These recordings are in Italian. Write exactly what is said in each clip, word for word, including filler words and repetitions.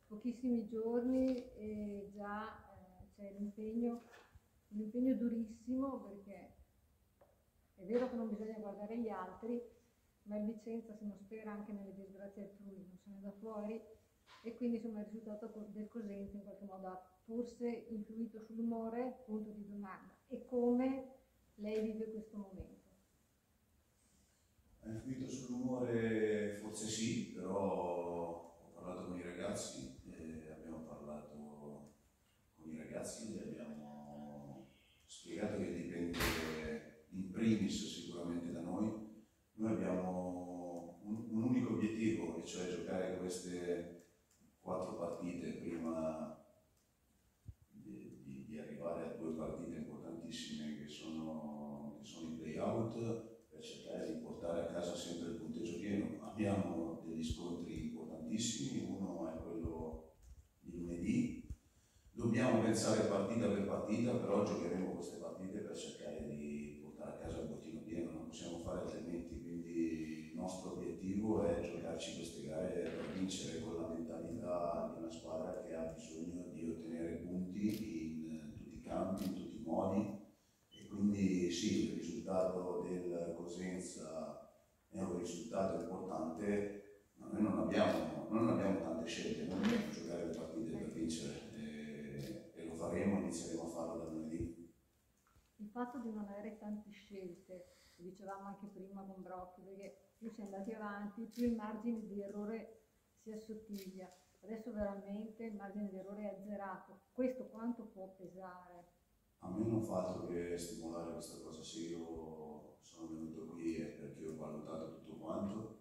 pochissimi giorni e già eh, c'è l'impegno, un impegno durissimo, perché è vero che non bisogna guardare gli altri, ma il Vicenza, se non spera anche nelle disgrazie altrui, non se ne da fuori, e quindi insomma il risultato del Cosenza in qualche modo ha forse influito sull'umore, punto di domanda. E come lei vive questo momento? Ha influito sull'umore? Forse sì, però ho parlato con i ragazzi, e abbiamo parlato con i ragazzi e abbiamo spiegato che dipende in primis sicuramente da noi. Noi abbiamo un, un unico obiettivo, e cioè giocare queste quattro partite prima di, di, di arrivare a due partite importantissime che sono, che sono i play-out, per cercare di portare a casa sempre il punteggio pieno. Abbiamo degli scontri importantissimi, uno è quello di lunedì. Dobbiamo pensare partita per partita, però giocheremo queste partite per cercare di portare a casa il bottino pieno, non possiamo fare altrimenti, quindi il nostro obiettivo è giocarci queste gare per vincere, con la mentalità di una squadra che ha bisogno di ottenere punti in tutti i campi, in tutti i modi, e quindi sì, il risultato del Cosenza è un risultato importante, ma noi non abbiamo, non abbiamo tante scelte, noi dobbiamo giocare le partite per vincere. Faremo, inizieremo a farlo da lunedì. Il fatto di non avere tante scelte, lo dicevamo anche prima con Brocchi, perché più si è andati avanti, più il margine di errore si assottiglia. Adesso veramente il margine di errore è azzerato. Questo quanto può pesare? A me non fa altro che stimolare questa cosa. Se io sono venuto qui è perché ho valutato tutto quanto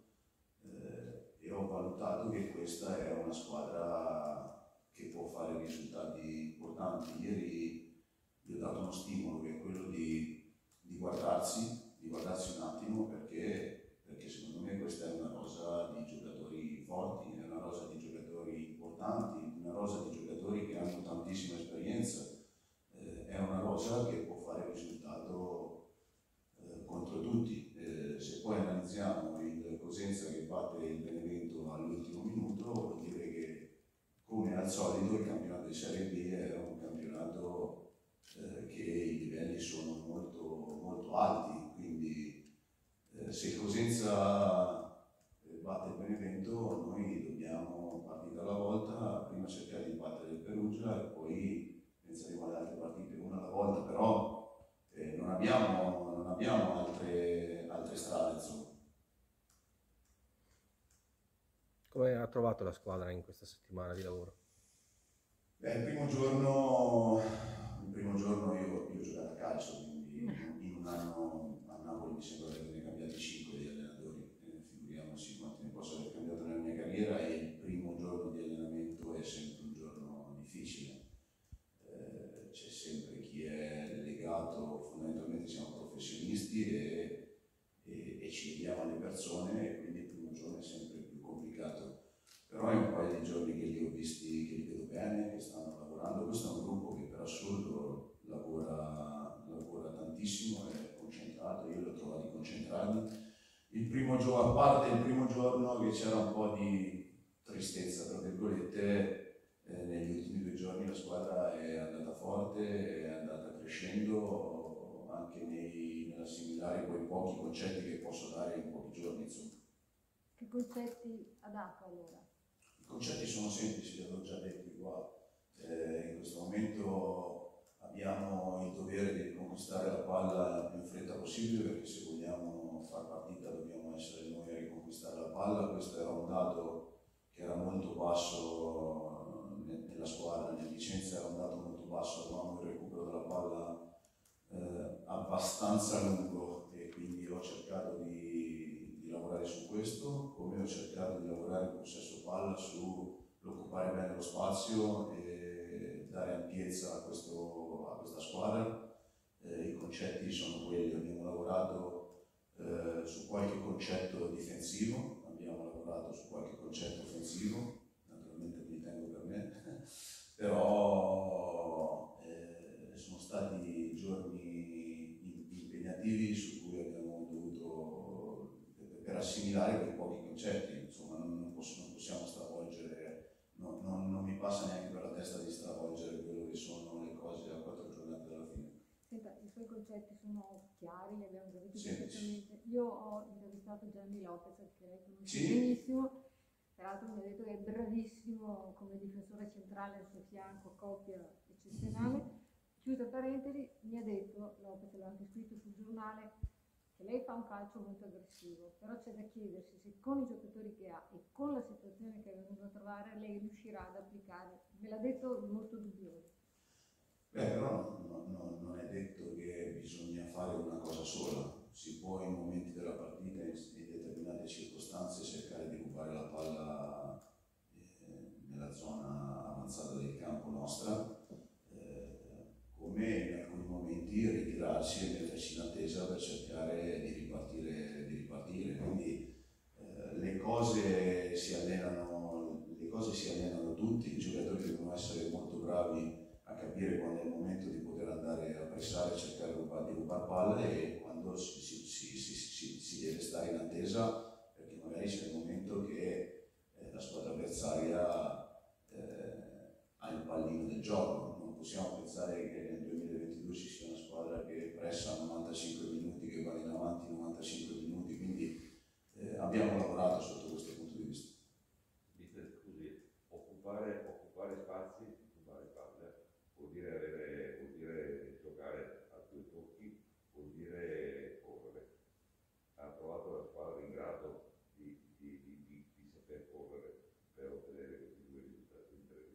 eh, e ho valutato che questa è una squadra che può fare risultati importanti. Ieri gli ho dato uno stimolo, che è quello di, di guardarsi, di guardarsi un attimo, perché, perché secondo me questa è una rosa di giocatori forti, è una rosa di giocatori importanti, una rosa di giocatori che hanno tantissima esperienza, eh, è una rosa che può fare risultato eh, contro tutti. Eh, se poi analizziamo il Cosenza che batte il Benevento all'ultimo minuto, vuol dire che, come al solito, il campionato di Serie B è un campionato eh, che i livelli sono molto, molto alti, quindi eh, se il Cosenza eh, batte il Benevento, noi dobbiamo, partita alla volta, prima cercare di battere il Perugia e poi penseremo alle altre partite una alla volta, però eh, non abbiamo, non abbiamo altre, altre strade, insomma. Come ha trovato la squadra in questa settimana di lavoro? Beh, il primo giorno, il primo giorno io, io ho giocato a calcio, quindi in un anno a Napoli mi sembra che ne cambiati cinque di allenatori, eh, figuriamoci quanti ne posso aver cambiato nella mia carriera, e il primo giorno di allenamento è sempre un giorno difficile. Eh, c'è sempre chi è legato, fondamentalmente siamo professionisti e, e, e ci vediamo alle persone, e quindi il primo giorno è sempre più complicato. Però è un paio di giorni che li ho visti, che li vedo bene, che stanno lavorando. Questo è un gruppo che per assurdo lavora, lavora tantissimo, è concentrato, io li ho trovati concentrati. Il primo giorno, a parte il primo giorno che c'era un po' di tristezza, tra virgolette, eh, negli ultimi due giorni la squadra è andata forte, è andata crescendo, anche nei, nell'assimilare quei pochi concetti che posso dare in pochi giorni, insomma. Che concetti ha dato allora? I concetti sono semplici, li avevo già detti qua. Eh, in questo momento abbiamo il dovere di riconquistare la palla il più in fretta possibile, perché se vogliamo far partita dobbiamo essere noi a riconquistare la palla. Questo era un dato che era molto basso nella squadra, nel Vicenza era un dato molto basso, avevamo il recupero della palla eh, abbastanza lungo, e quindi ho cercato di, di lavorare su questo, come ho cercato di lavorare in possesso palla sull'occupare bene lo spazio e dare ampiezza a, questo, a questa squadra. Eh, I concetti sono quelli, abbiamo lavorato eh, su qualche concetto difensivo, abbiamo lavorato su qualche concetto offensivo, naturalmente mi tengo per me, però eh, sono stati giorni impegnativi su cui abbiamo dovuto, per assimilare quei pochi concetti, insomma non, posso, non possiamo stravolgere, no, non, non concetti sono chiari, li abbiamo capiti Sì, perfettamente. Io ho intervistato Gianni Lopez, che lei conosce Sì. benissimo, tra l'altro mi ha detto che è bravissimo come difensore centrale al suo fianco, coppia eccezionale. Chiusa parentesi, mi ha detto, Lopez l'ha anche scritto sul giornale, che lei fa un calcio molto aggressivo, però c'è da chiedersi se con i giocatori che ha e con la situazione che è venuta a trovare lei riuscirà ad applicare. Me l'ha detto molto dubbioso. Beh, però no- no- non è detto che bisogna fare una cosa sola, si può in momenti della partita, in, in determinate circostanze, cercare di rubare la palla eh, nella zona avanzata del campo nostra, eh, come in alcuni momenti ritirarsi e mettersi in attesa per cercare di ripartire. Di ripartire. Quindi eh, le cose si allenano, le cose si allenano tutti, i giocatori devono essere molto bravi a capire quando è il momento di poter andare a pressare, cercare di rubare, di rubare palla, e quando si, si, si, si, si, si deve stare in attesa, perché magari c'è il momento che eh, la squadra avversaria eh, ha il pallino del gioco. Non possiamo pensare che nel duemilaventidue ci sia una squadra che pressa novantacinque minuti, che va in avanti novantacinque minuti, quindi eh, abbiamo lavorato sotto questo punto di vista. Dite, scusi, occupare, occupare spazi, occupare palle, vuol dire avere, vuol dire giocare a due tocchi, vuol dire correre. Ha trovato la squadra in grado di, di, di, di, di saper correre per ottenere questi due risultati.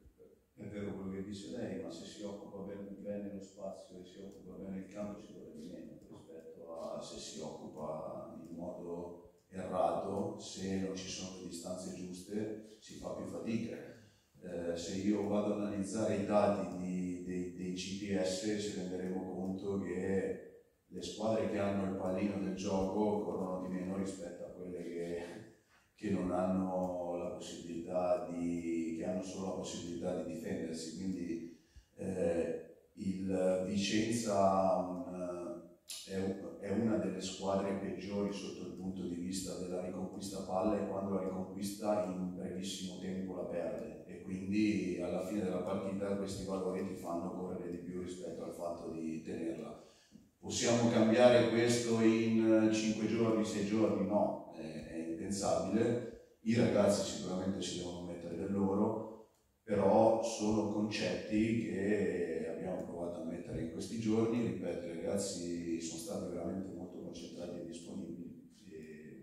È vero quello che dice lei, ma se si occupa bene, bene lo spazio e si occupa bene il campo ci vuole di meno rispetto a se si occupa in modo errato, se non ci sono le distanze giuste si fa più fatica. Eh, se io vado ad analizzare i dati di, dei, dei G P S ci renderemo conto che le squadre che hanno il pallino del gioco corrono di meno rispetto a quelle che, che non hanno la possibilità di, che hanno solo la possibilità di difendersi. Quindi eh, il Vicenza un, è, un, è una delle squadre peggiori sotto il punto di vista della riconquista palla, e quando la riconquista in brevissimo tempo la perde, e quindi alla fine della partita questi valori ti fanno correre di più rispetto al fatto di tenerla. Possiamo cambiare questo in cinque giorni, sei giorni? No, è, è impensabile. I ragazzi sicuramente ci devono mettere del loro, però sono concetti che abbiamo provato a mettere in questi giorni. Ripeto, i ragazzi sono stati veramente molto concentrati e disponibili. E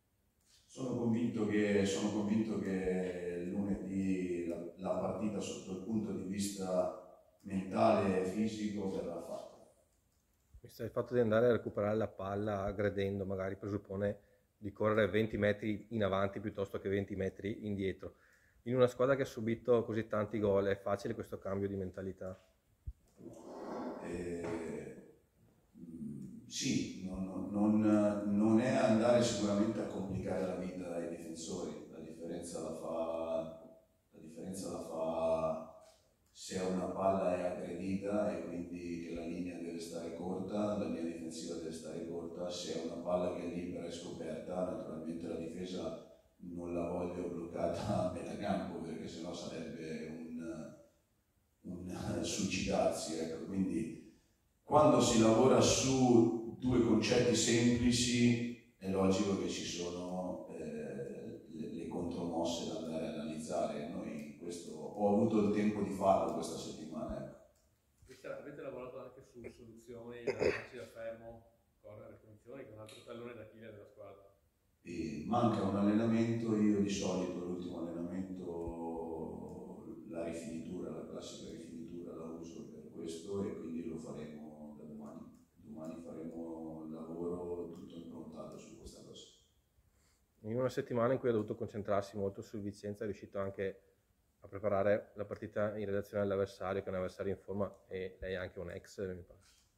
sono convinto che, sono convinto che lunedì la, la partita sotto il punto di vista mentale e fisico verrà fatta. Il fatto di andare a recuperare la palla aggredendo magari presuppone di correre venti metri in avanti piuttosto che venti metri indietro. In una squadra che ha subito così tanti gol è facile questo cambio di mentalità? Eh, sì, non, non, non è andare sicuramente a complicare la vita ai difensori. La differenza la fa, la differenza la fa se una palla è aggredita e quindi che la linea deve stare corta, la linea difensiva deve stare corta. Se è una palla che è libera e scoperta, naturalmente la difesa non la voglio bloccata a metà campo, perché sennò sarebbe un, un suicidarsi. Ecco. Quindi quando si lavora su due concetti semplici è logico che ci sono eh, le, le contromosse da andare a analizzare. Noi questo ho avuto il tempo di farlo questa settimana. Ecco. Avete lavorato anche su soluzioni da farci da fermo, correre, punizioni, che è un altro tallone d'Achille della squadra. E manca un allenamento. Io di solito l'ultimo allenamento, la rifinitura, la classica rifinitura la uso per questo, e quindi lo faremo da domani. Domani faremo un lavoro tutto improntato su questa cosa. In una settimana in cui ha dovuto concentrarsi molto sul Vicenza, è riuscito anche a preparare la partita in relazione all'avversario, che è un avversario in forma, e lei è anche un ex, mi pare.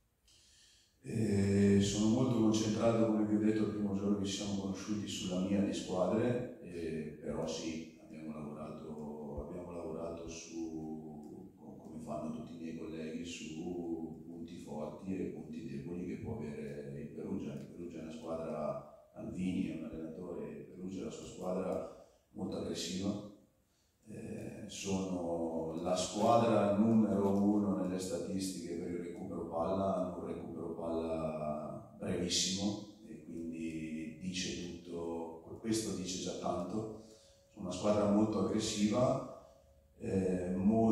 Eh, sono molto concentrato, come vi ho detto il primo giorno che ci siamo conosciuti, sulla mia di squadre, eh, però sì, abbiamo lavorato, abbiamo lavorato su, come fanno tutti i miei colleghi, su punti forti e punti deboli che può avere il Perugia. Il Perugia è una squadra, Alvini è un allenatore, il Perugia è la sua squadra molto aggressiva. Eh, sono la squadra numero uno nelle statistiche per il recupero palla, hanno un recupero palla brevissimo e quindi dice tutto, questo dice già tanto. Sono una squadra molto aggressiva, eh,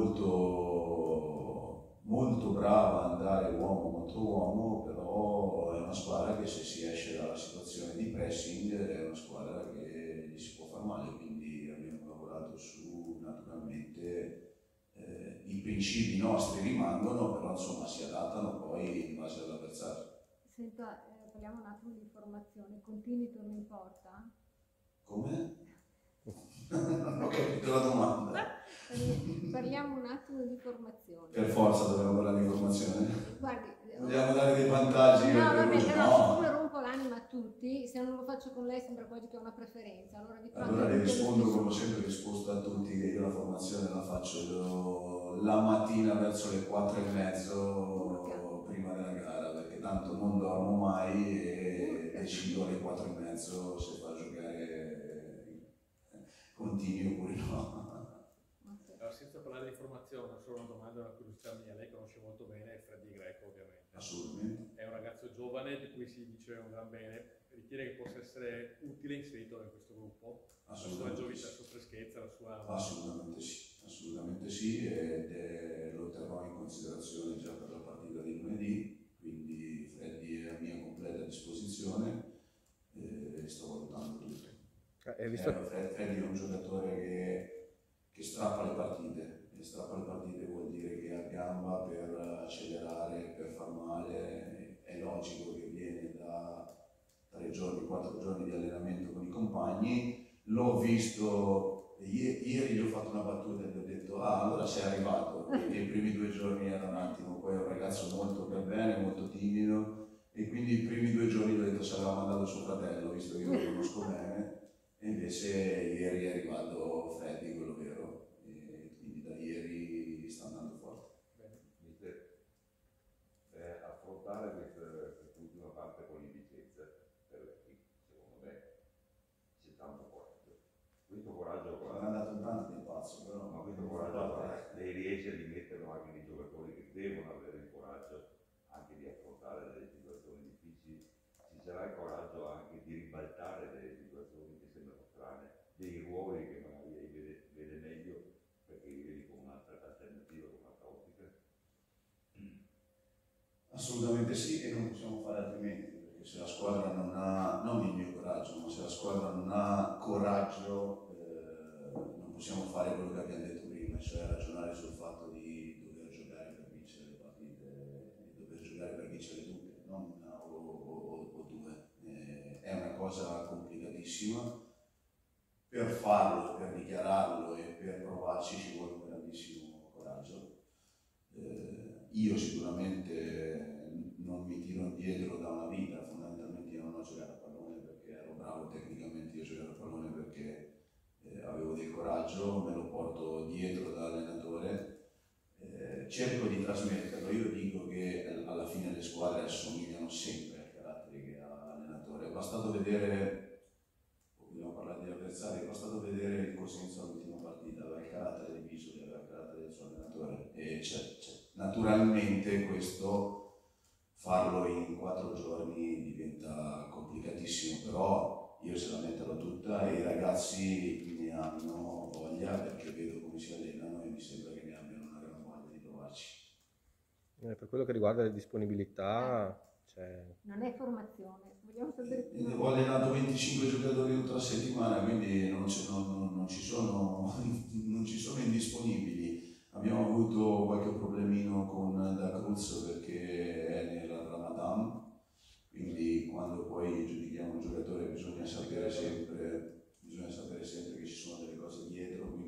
molto, molto brava a andare uomo contro uomo, però è una squadra che se si esce dalla situazione di pressing è una squadra che gli si può far male, quindi abbiamo lavorato su, naturalmente eh, i principi nostri rimangono, però insomma si adattano poi in base all'avversario. Senta, eh, parliamo un attimo di formazione, Contini torna in porta? Come? Non ho capito la domanda. Parliamo un attimo di formazione. Per forza dobbiamo parlare di formazione. Guardi, Vogliamo dare dei vantaggi? no, per va bene, cui- però no. siccome rompo l'anima a tutti, se non lo faccio con lei sembra quasi che ho una preferenza. Allora, vi prego Allora di le rispondo dire- come ho sempre risposto a tutti, che io la formazione la faccio la mattina verso le quattro e mezzo prima della gara, perché tanto non dormo mai e decido alle quattro e mezzo se fa giocare Contini oppure no. Allora, senza parlare di formazione, solo una domanda, una curiosità mia. Lei conosce molto bene Freddy Greco, ovviamente. Assolutamente. È un ragazzo giovane di cui si dice un gran bene. Ritiene che possa essere utile inserito in questo gruppo? La sua Assolutamente gioventù, sì. la sua freschezza, la sua... Assolutamente sì, assolutamente sì, ed è, lo terrò in considerazione già per la partita di lunedì, quindi Freddy è a mia completa disposizione e sto valutando tutto. Eh, visto... Eh, Fred- Freddy è un giocatore che, che strappa le partite, e strappa le partite vuol dire che ha gamba per accelerare, per far male, è logico che viene da tre giorni, quattro giorni di allenamento con i compagni. L'ho visto, ieri, ieri gli ho fatto una battuta e gli ho detto ah allora sei arrivato, perché i primi due giorni era un attimo, poi è un ragazzo molto per bene, molto timido e quindi i primi due giorni gli ho detto se aveva mandato suo fratello, visto che io lo conosco bene, e invece ieri è arrivato Freddy, quello vero, e quindi da ieri sta andando forte. Bene. Mister, eh, affrontare questa, quest'ultima parte con l'indicenza per lei, secondo me, c'è tanto coraggio. Questo coraggio Mi qua, ha dato tanto di pazzo, però ma questo coraggio qua, lei riesce a rimetterlo anche nei giocatori che devono avere il coraggio anche di affrontare delle situazioni difficili. Ci sarà il coraggio anche di ribaltare delle situazioni che sembrano strane, dei ruoli che magari lei vede, vede meglio perché li vedi con un'altra alternativa, con un'altra ottica. Assolutamente sì, e non possiamo fare altrimenti, perché se la squadra non ha, non il mio coraggio, ma se la squadra non ha coraggio, eh, non possiamo fare quello che abbiamo detto prima, cioè ragionare sul fatto di dover giocare per vincere le partite, e dover giocare per vincere tutte, non una o, o- o due. Eh, è una cosa complicatissima. Per farlo, per dichiararlo e per provarci ci vuole un grandissimo coraggio. Eh, io sicuramente non mi tiro indietro da una vita, fondamentalmente io non ho giocato a pallone perché ero bravo tecnicamente, io ho giocato a pallone perché eh, avevo del coraggio, me lo porto dietro da allenatore, eh, cerco di trasmetterlo. Io dico che alla fine le squadre assomigliano sempre ai caratteri che ha l'allenatore, è bastato vedere, vogliamo parlare degli avversari, è bastato vedere il Cosenza all'ultima partita, aveva il carattere di Pisoli, aveva il carattere del suo allenatore e c'è, c'è. Naturalmente questo farlo in quattro giorni diventa complicatissimo, però io se la metterò tutta e i ragazzi ne hanno voglia perché vedo come si allenano e mi sembra che ne abbiano una gran voglia di provarci. Eh, per quello che riguarda le disponibilità, cioè... Non è formazione, vogliamo sapere E più. ho allenato venticinque giocatori tutta la settimana, quindi non, ci- non- non- non ci sono, non ci sono indisponibili. Abbiamo avuto qualche problemino con Da Cruz perché è nel Ramadan, quindi quando poi giudichiamo un giocatore bisogna sapere sempre, bisogna sapere sempre che ci sono delle cose dietro,